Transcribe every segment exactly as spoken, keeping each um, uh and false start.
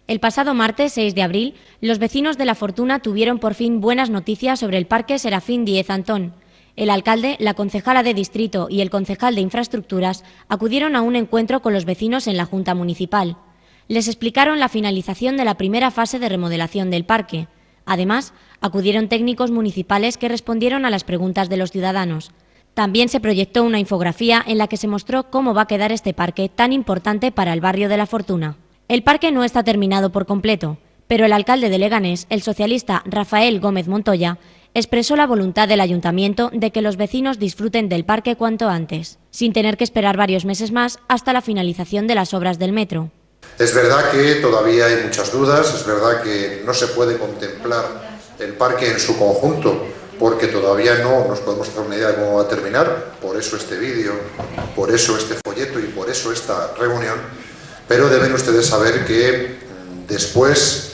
El pasado martes seis de abril, los vecinos de La Fortuna tuvieron por fin buenas noticias sobre el Parque Serafín Díez Antón. El alcalde, la concejala de distrito y el concejal de infraestructuras acudieron a un encuentro con los vecinos en la Junta Municipal. Les explicaron la finalización de la primera fase de remodelación del parque. Además, acudieron técnicos municipales que respondieron a las preguntas de los ciudadanos. También se proyectó una infografía en la que se mostró cómo va a quedar este parque tan importante para el barrio de La Fortuna. El parque no está terminado por completo, pero el alcalde de Leganés, el socialista Rafael Gómez Montoya, expresó la voluntad del ayuntamiento de que los vecinos disfruten del parque cuanto antes, sin tener que esperar varios meses más hasta la finalización de las obras del metro. Es verdad que todavía hay muchas dudas, es verdad que no se puede contemplar el parque en su conjunto, porque todavía no nos podemos hacer una idea de cómo va a terminar, por eso este vídeo, por eso este folleto y por eso esta reunión. Pero deben ustedes saber que después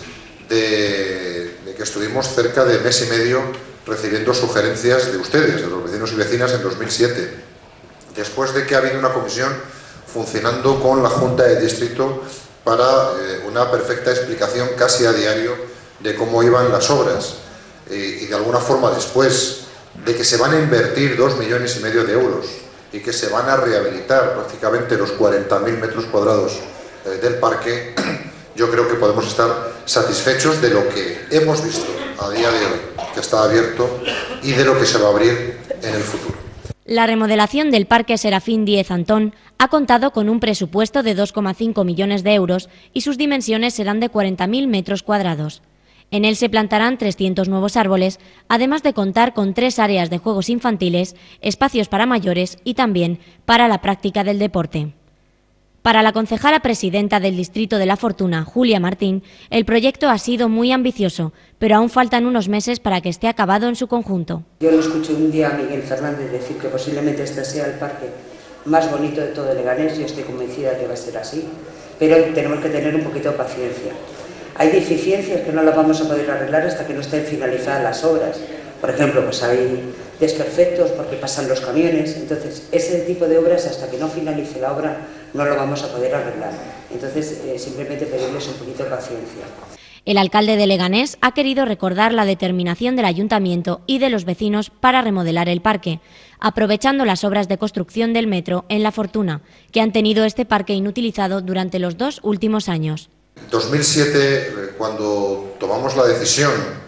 de, de que estuvimos cerca de mes y medio recibiendo sugerencias de ustedes, de los vecinos y vecinas en dos mil siete, después de que ha habido una comisión funcionando con la Junta de Distrito para eh, una perfecta explicación casi a diario de cómo iban las obras, eh, y de alguna forma después de que se van a invertir dos millones y medio de euros y que se van a rehabilitar prácticamente los cuarenta mil metros cuadrados del parque, yo creo que podemos estar satisfechos de lo que hemos visto a día de hoy, que está abierto, y de lo que se va a abrir en el futuro. La remodelación del Parque Serafín Díez Antón ha contado con un presupuesto de dos coma cinco millones de euros y sus dimensiones serán de cuarenta mil metros cuadrados. En él se plantarán trescientos nuevos árboles, además de contar con tres áreas de juegos infantiles, espacios para mayores y también para la práctica del deporte. Para la concejala presidenta del Distrito de La Fortuna, Julia Martín, el proyecto ha sido muy ambicioso, pero aún faltan unos meses para que esté acabado en su conjunto. Yo le escuché un día a Miguel Fernández decir que posiblemente este sea el parque más bonito de todo Leganés. Yo estoy convencida de que va a ser así, pero tenemos que tener un poquito de paciencia. Hay deficiencias que no las vamos a poder arreglar hasta que no estén finalizadas las obras. Por ejemplo, pues hay desperfectos porque pasan los camiones. Entonces, ese tipo de obras, hasta que no finalice la obra, no lo vamos a poder arreglar. Entonces, eh, simplemente pedirles un poquito de paciencia. El alcalde de Leganés ha querido recordar la determinación del ayuntamiento y de los vecinos para remodelar el parque, aprovechando las obras de construcción del metro en La Fortuna, que han tenido este parque inutilizado durante los dos últimos años. En dos mil siete, cuando tomamos la decisión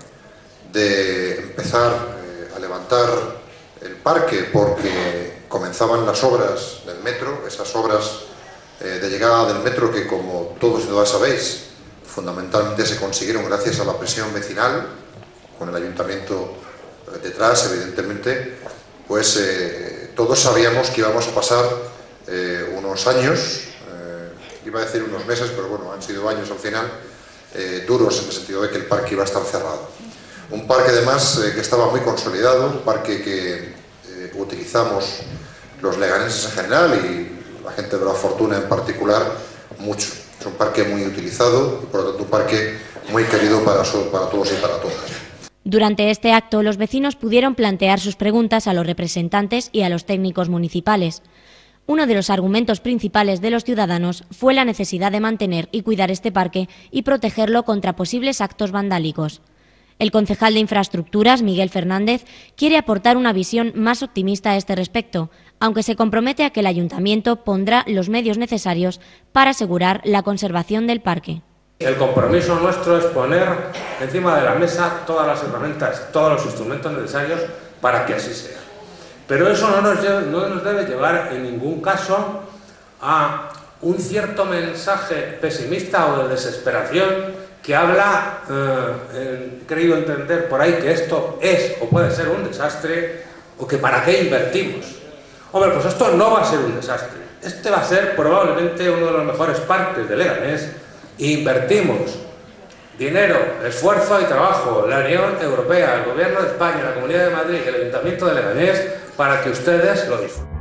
de empezar eh, a levantar el parque porque comenzaban las obras del metro, esas obras eh, de llegada del metro que, como todos y todas sabéis, fundamentalmente se consiguieron gracias a la presión vecinal, con el ayuntamiento detrás, evidentemente, pues eh, todos sabíamos que íbamos a pasar eh, unos años, eh, iba a decir unos meses, pero bueno, han sido años al final, eh, duros en el sentido de que el parque iba a estar cerrado. Un parque además eh, que estaba muy consolidado, un parque que eh, utilizamos los leganeses en general y la gente de La Fortuna en particular mucho. Es un parque muy utilizado y por lo tanto un parque muy querido para, para todos y para todas. Durante este acto los vecinos pudieron plantear sus preguntas a los representantes y a los técnicos municipales. Uno de los argumentos principales de los ciudadanos fue la necesidad de mantener y cuidar este parque y protegerlo contra posibles actos vandálicos. El concejal de Infraestructuras, Miguel Fernández, quiere aportar una visión más optimista a este respecto, aunque se compromete a que el ayuntamiento pondrá los medios necesarios para asegurar la conservación del parque. El compromiso nuestro es poner encima de la mesa todas las herramientas, todos los instrumentos necesarios para que así sea. Pero eso no nos, lleve, no nos debe llevar en ningún caso a un cierto mensaje pesimista o de desesperación que habla, eh, he creído entender por ahí que esto es o puede ser un desastre, o que para qué invertimos. Hombre, pues esto no va a ser un desastre. Este va a ser probablemente uno de los mejores parques de Leganés. Invertimos dinero, esfuerzo y trabajo, la Unión Europea, el Gobierno de España, la Comunidad de Madrid y el Ayuntamiento de Leganés, para que ustedes lo disfruten.